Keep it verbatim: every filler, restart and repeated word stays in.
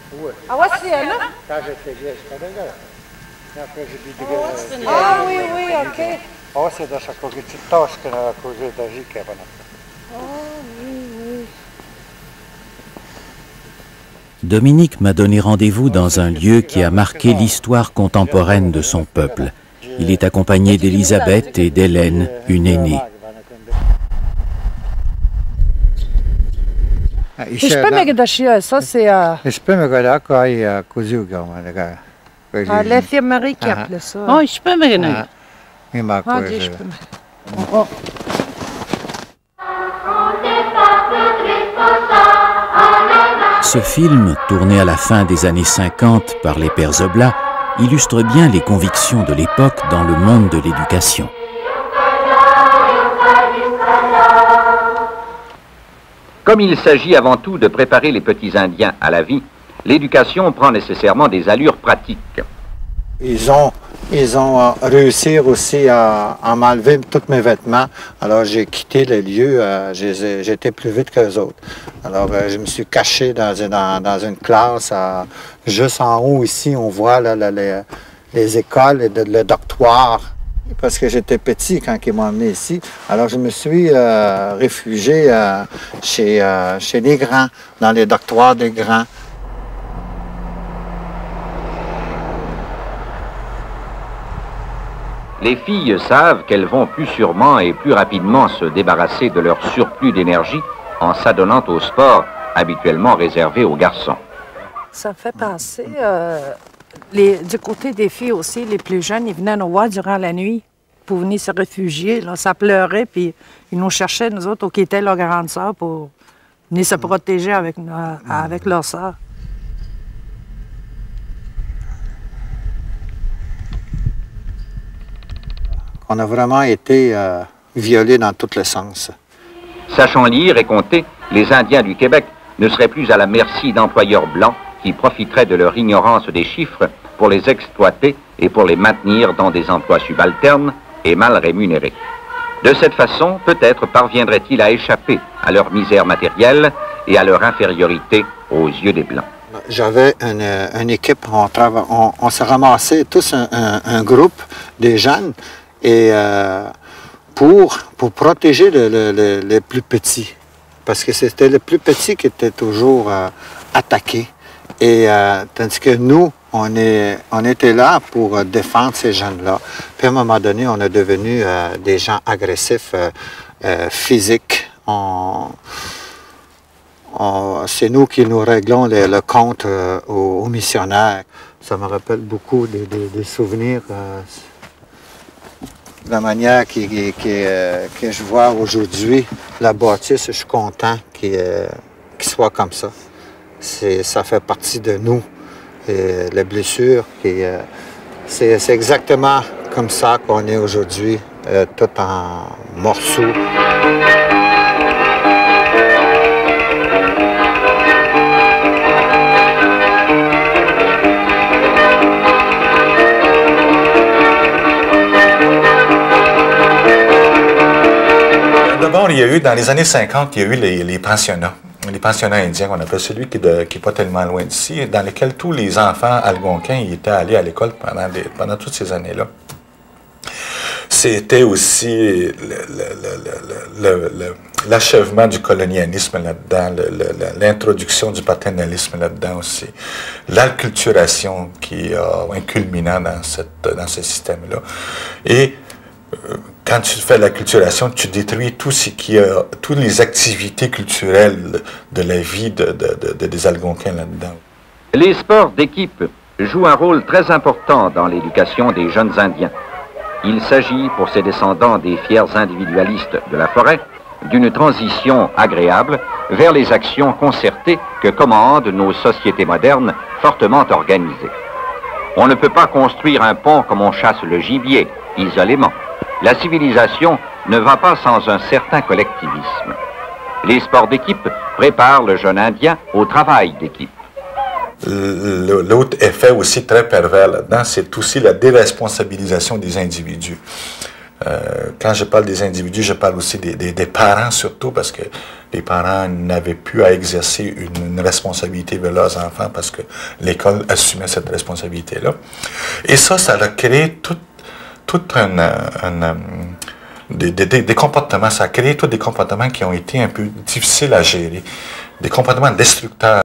Oui. Ah ouais, c'est elle, là? Quand j'étais vieille, je connais là. Après, j'ai dit de Ah oui, oui, OK. Ah, c'est dans chaque côté. Tu tâches que la cause d'agir qu'il y a pas. Ah oui, oui. Dominique m'a donné rendez-vous dans un lieu qui a marqué l'histoire contemporaine de son peuple. Il est accompagné d'Élisabeth et d'Hélène, une aînée. Je peux me dire ça, c'est... Je peux me dire quoi, il y a così ou comment, les gars. Ah, l'infirmerie qui appelait ça. Oh, je peux me dire. Il m'a Ah, quoi, je peux me... Ce film, tourné à la fin des années cinquante par les Pères Oblats, illustre bien les convictions de l'époque dans le monde de l'éducation. Comme il s'agit avant tout de préparer les petits Indiens à la vie, l'éducation prend nécessairement des allures pratiques. Ils ont, ils ont euh, réussi aussi à, à m'enlever tous mes vêtements. Alors j'ai quitté le lieu, euh, j'étais plus vite qu'eux autres. Alors euh, je me suis caché dans, dans, dans une classe, euh, juste en haut ici, on voit là, là, les, les écoles et de, le doctoir. Parce que j'étais petit quand ils m'ont emmené ici. Alors je me suis euh, réfugié euh, chez, euh, chez les grands, dans les doctoirs des grands. Les filles savent qu'elles vont plus sûrement et plus rapidement se débarrasser de leur surplus d'énergie en s'adonnant au sport habituellement réservé aux garçons. Ça me fait penser, euh, les, du côté des filles aussi, les plus jeunes, ils venaient nous voir durant la nuit pour venir se réfugier. Là, ça pleurait, puis ils nous cherchaient, nous autres, qui étaient leurs grandes sœurs, pour venir se protéger avec, euh, avec leurs sœurs. On a vraiment été euh, violés dans tous les sens. Sachant lire et compter, les Indiens du Québec ne seraient plus à la merci d'employeurs blancs qui profiteraient de leur ignorance des chiffres pour les exploiter et pour les maintenir dans des emplois subalternes et mal rémunérés. De cette façon, peut-être parviendraient-ils à échapper à leur misère matérielle et à leur infériorité aux yeux des Blancs. J'avais une, une équipe, on, on, on s'est ramassés tous un, un, un groupe des jeunes et euh, pour, pour protéger le, le, le, les plus petits. Parce que c'était les plus petits qui étaient toujours euh, attaqués. Et euh, tandis que nous, on, est, on était là pour euh, défendre ces jeunes-là. Puis à un moment donné, on est devenus euh, des gens agressifs, euh, euh, physiques. On, on, c'est nous qui nous réglons les, le compte euh, aux, aux missionnaires. Ça me rappelle beaucoup des, des, des souvenirs. Euh, la manière qui, qui, qui, euh, que je vois aujourd'hui la bâtisse, je suis content qu'il euh, qu'il soit comme ça. Ça fait partie de nous. Et les blessures, euh, c'est exactement comme ça qu'on est aujourd'hui, euh, tout en morceaux. D'abord, il y a eu, dans les années cinquante, il y a eu les, les pensionnats. Les pensionnats indiens, qu'on appelle celui qui n'est pas tellement loin d'ici, dans lesquels tous les enfants algonquins ils étaient allés à l'école pendant, pendant toutes ces années-là. C'était aussi l'achèvement du colonialisme là-dedans, l'introduction du paternalisme là-dedans aussi, l'acculturation qui a un culminant dans, cette, dans ce système-là. Et euh, quand tu fais l'acculturation, tu détruis tout ce qui a, toutes les activités culturelles de la vie de, de, de, des Algonquins là-dedans. Les sports d'équipe jouent un rôle très important dans l'éducation des jeunes Indiens. Il s'agit, pour ces descendants des fiers individualistes de la forêt, d'une transition agréable vers les actions concertées que commandent nos sociétés modernes fortement organisées. On ne peut pas construire un pont comme on chasse le gibier, isolément. La civilisation ne va pas sans un certain collectivisme. Les sports d'équipe préparent le jeune Indien au travail d'équipe. L'autre effet aussi très pervers là-dedans, c'est aussi la déresponsabilisation des individus. Euh, quand je parle des individus, je parle aussi des, des, des parents surtout, parce que les parents n'avaient plus à exercer une, une responsabilité vers leurs enfants parce que l'école assumait cette responsabilité-là. Et ça, ça a créé tout, tout un, un, un des, des, des comportements, ça a créé tous des comportements qui ont été un peu difficiles à gérer, des comportements destructeurs.